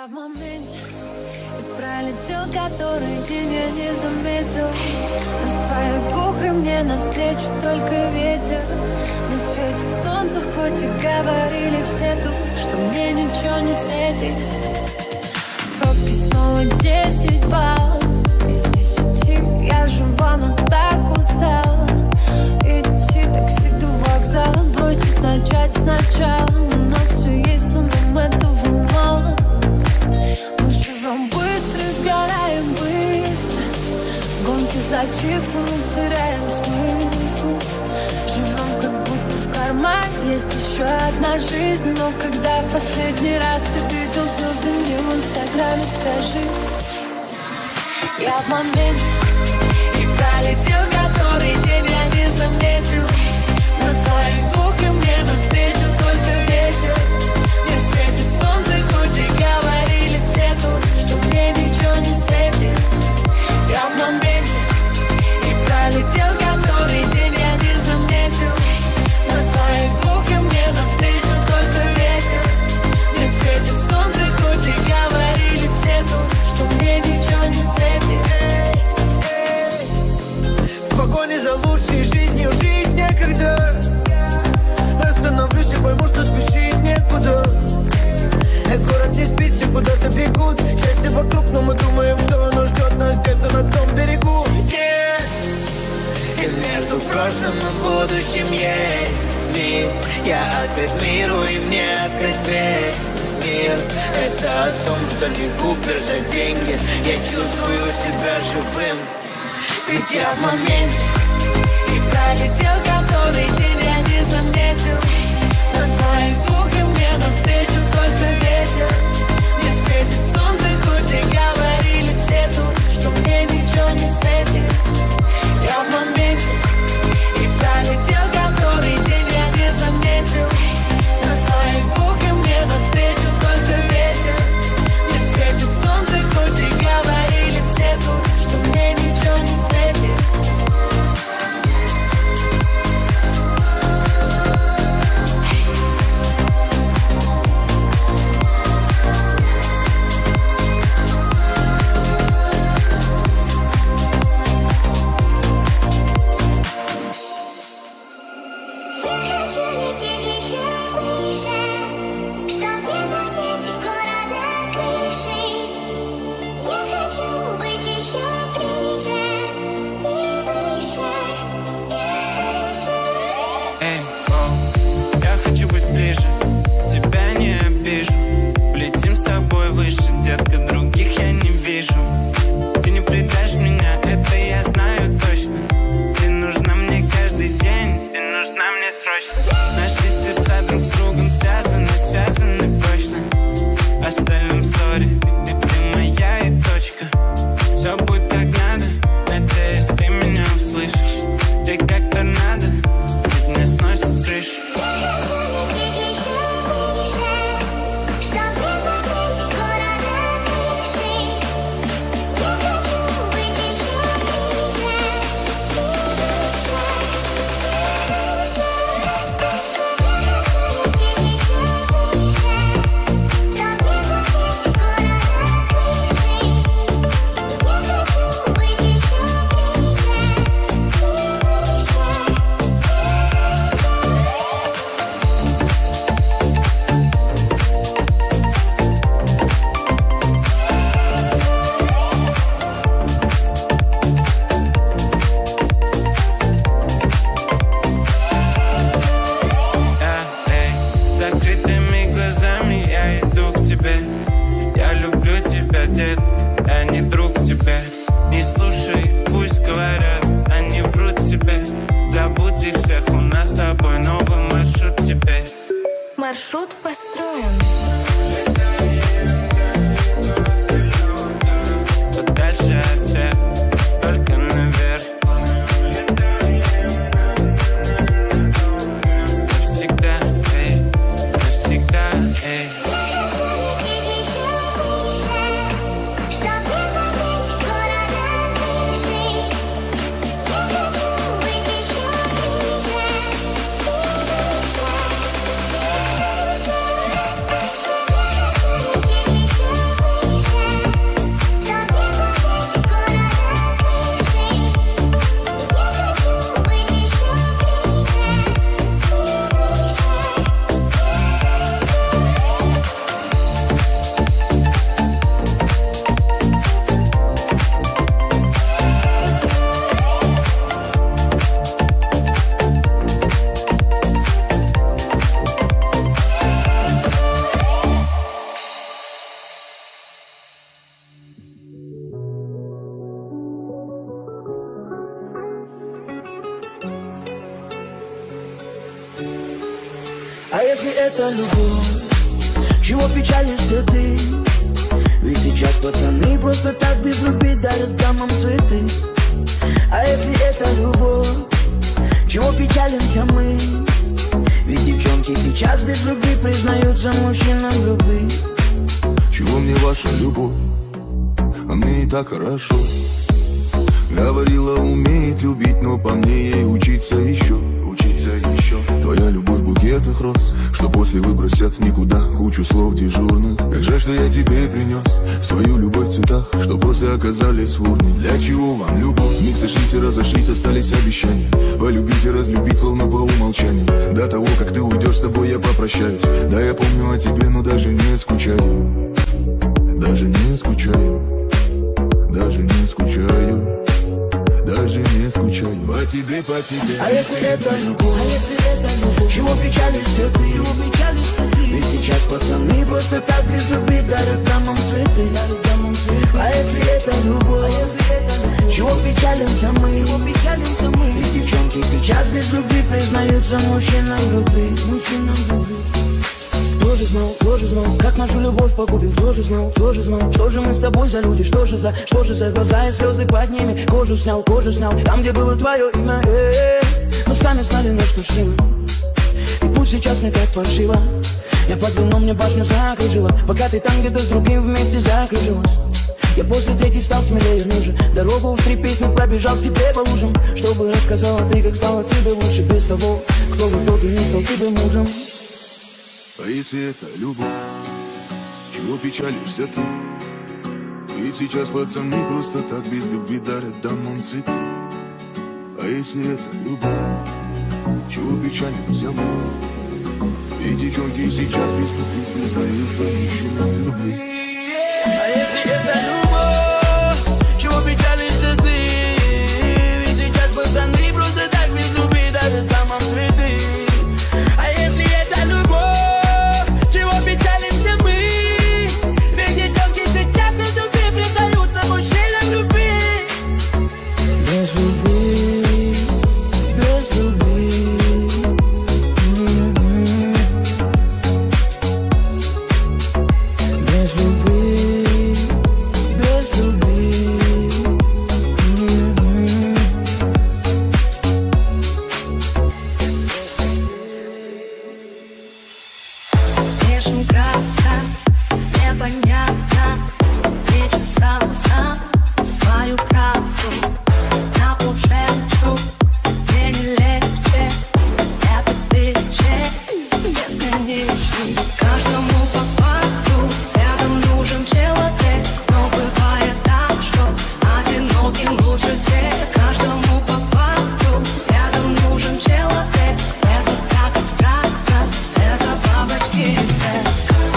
S1: в моменте и пролетел который день, я не заметил. На своих двух и мне навстречу только ветер. Мне светит солнце, хоть и говорили все тут, что мне ничего не светит. Пробки снова 10 баллов из 10. Я жива, но так устала. Идти такси до вокзала, бросить, начать сначала. У нас все есть, но нам этого мало. Мы живем быстро, сгораем быстро. Гонки за числами, теряем смысл. Живем как будто в кармане есть еще одна жизнь. Но когда в последний раз ты видел звезды мне в инстаграме, скажи. Я в моменте и пролетел который день, я не заметил. На своих двух и мне навстречу только ветер. Мне светит солнце, хоть и говорили все тут, что мне ничего не светит. Я в моменте и пролетел который день, я не заметил. На своих двух и мне навстречу только ветер. Мне светит солнце, хоть и говорили все тут, что мне ничего не светит.
S2: В погоне за лучшей жизнью жить некогда. Остановлюсь и пойму, что спешить некуда. Город не спит, все куда-то бегут. Счастье вокруг, но мы думаем, что оно ждет нас где-то на том берегу. И между прошлым и будущим есть мир. Я открыт миру, и мне открыт весь мир. Это о том, что не купишь за деньги. Я чувствую себя живым, ведь я в моменте. И пролетел который день, я не заметил. На своих двух и мне навстречу только ветер. Мне светит солнце, хоть и говорили все тут, что мне ничего не светит. Я в моменте и пролетел который день, я не заметил. На своих двух и мне навстречу только ветер. Мне светит солнце, хоть и говорили все тут, что мне ничего не светит.
S3: Детка, других я не вижу. Ты не предашь меня, это я знаю точно. Ты нужна мне каждый день, ты нужна мне срочно. Наши сердца друг с другом связаны, связаны прочно. Остальным сори, ты моя и точка. Все будет как надо, надеюсь, ты меня услышишь. Ты как торнадо, ведь мне сносит крышу.
S1: Маршрут построен.
S3: Подальше от всех, только наверх. Навсегда, эй, навсегда, эй.
S6: Show
S2: А если это любовь, чего печалишься ты? Ведь сейчас пацаны просто так без любви дарят дамам цветы. А если это любовь, чего печалимся мы? Ведь девчонки сейчас без любви признаются мужчинам в любви.
S4: Чего мне ваша любовь? А мне и так хорошо. Говорила, умеет любить, но по мне ей учиться еще. Твоя любовь в букетах роз, что после выбросят в никуда кучу слов дежурных. Как жаль, что я тебе принес свою любовь в цветах, что после оказались в урне. Для чего вам любовь? Миг сошлись и разошлись, остались обещания полюбить и разлюбить, словно по умолчанию. До того, как ты уйдешь, с тобой я попрощаюсь. Да, я помню о тебе, но даже не скучаю. Даже не скучаю. Даже не скучаю. Даже не скучаю по тебе, по тебе.
S2: А если это любовь, чего печалишься ты? Ведь сейчас пацаны просто так без любви дарят дамам цветы. А если это любовь, чего печалимся мы? Ведь девчонки сейчас без любви признаются мужчинам в любви. Кто же знал, как нашу любовь погубил? Кто же знал, что же мы с тобой за люди? Что же за глаза и слезы под ними? Кожу снял, там, где было твое имя. Мы сами знали, на что шли мы. И пусть сейчас мне так паршиво, я под вином, мне башню закружила, пока ты там где-то с другим вместе закружилась. Я после третьей стал смелее ниже, дорогу в 3 песни пробежал к тебе по лужам, чтобы рассказала ты, как стало тебе лучше без того, кто в итоге не стал тебе мужем.
S4: А если это любовь, чего печалишься ты? Ведь сейчас пацаны просто так без любви дарят дамам цветы. А если это любовь, чего печалимся мы? И девчонки сейчас без любви признаются мужчинам в любви.
S2: А если это любовь, чего печалишься ты? Ведь сейчас пацаны просто так без любви дарят дамам цветы. А если это любовь, чего печалимся мы? Ведь девчонки сейчас без любви признаются мужчинам в любви. Без любви, без любви. Без любви, без любви.
S1: Слишком кратко, непонятно, причесал сам свою правду. На полшепчу, мне не легче, это вечер бесконечный. Каждому по факту рядом нужен человек, но бывает так, что одиноким лучше всех. Каждому по факту рядом нужен человек, это так абстрактно, это бабочки эффект.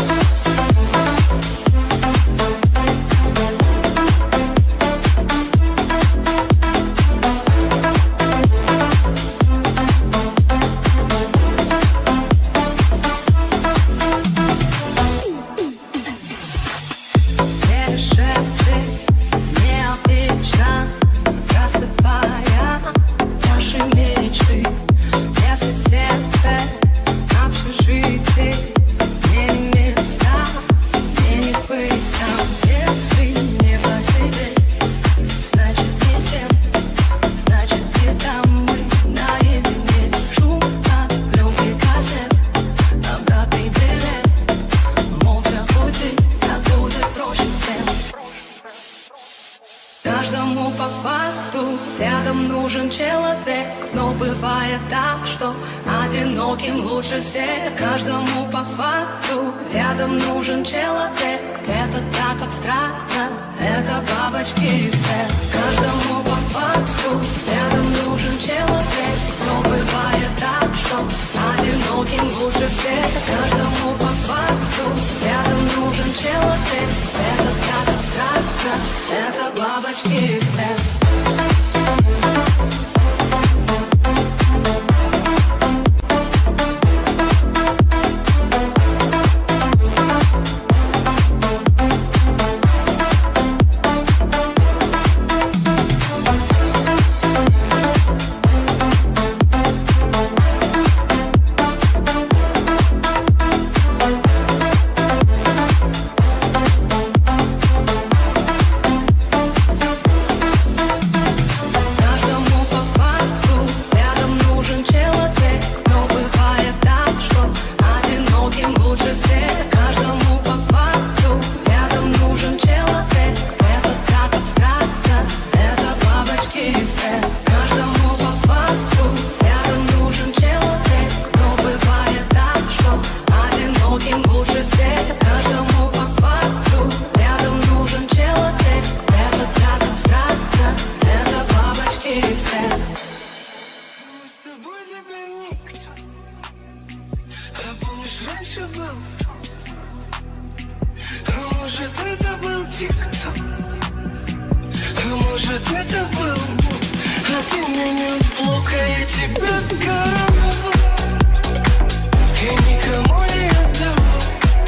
S1: Не шепчи, не обидно, просыпая наши мечты. Если сердце общежитие, мне не места, мне не быть там. Если не по себе, значит не с тем, значит не там. Мы наедине, шум от громких кассет, обратный билет. Молча пути, так будет проще всем. Каждому по факту рядом нужен человек, но бывает так, что одиноким лучше всех. Каждому по факту рядом нужен человек, это так абстрактно, это бабочки эффект. Каждому по факту рядом нужен человек, но бывает так, что одиноким лучше всех. Каждому по факту рядом нужен человек, это так абстрактно, это бабочки эффект.
S8: тебя короновал и никому не отдавал.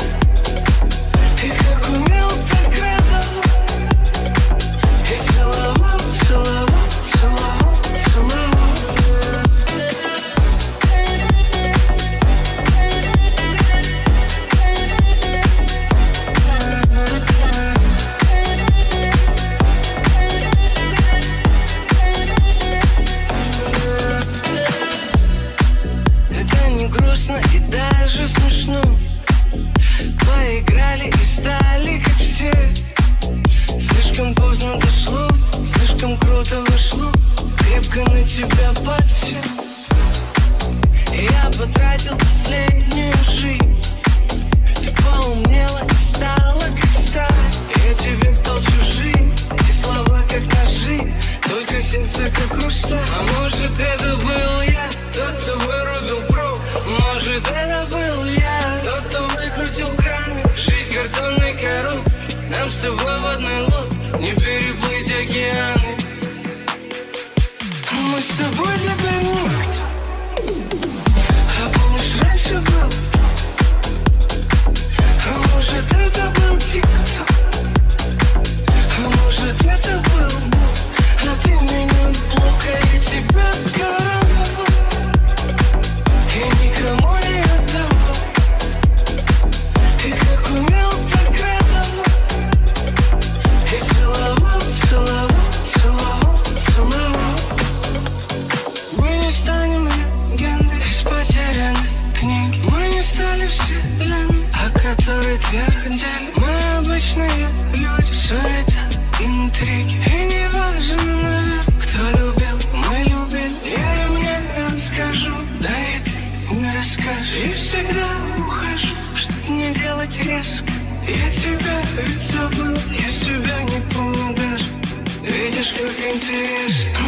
S8: И как умел, так радовал. И целовал, целовал, целовал, целовал. Это не грустно и даже смешно. Поиграли и стали как все. Слишком поздно дошло, слишком круто вышло. Крепко на тебя подсел. Я потратил последнюю жизнь. Ты поумнела и стала как сталь. Я тебе стал чужим, и слова как ножи, только сердце как хрусталь. А может это был я, тот, кто вырубил пруд. Может это был я, тот, кто выкрутил краны. Жизнь картонной коробки, нам с тобой в одной лодке не переплыть океаны. Мы с тобой теперь никто. А помнишь, раньше был? А может это был тик-ток? А может это был? А ты меня блока, я тебя короновал и никому не отдавал. И как умел, так радовал. И целовал, целовал, целовал, целовал. Мы не станем легендой из потерянной книги. Мы не стали вселенной, о которой твердили. Мы обычные люди, суета, интриги. И не важно, наверное, кто любил, мы любили. Я им не расскажу, да и ты не расскажешь. И всегда ухожу, чтоб не делать резко. Я тебя ведь забыл, я себя не помню даже. Видишь, как интересно.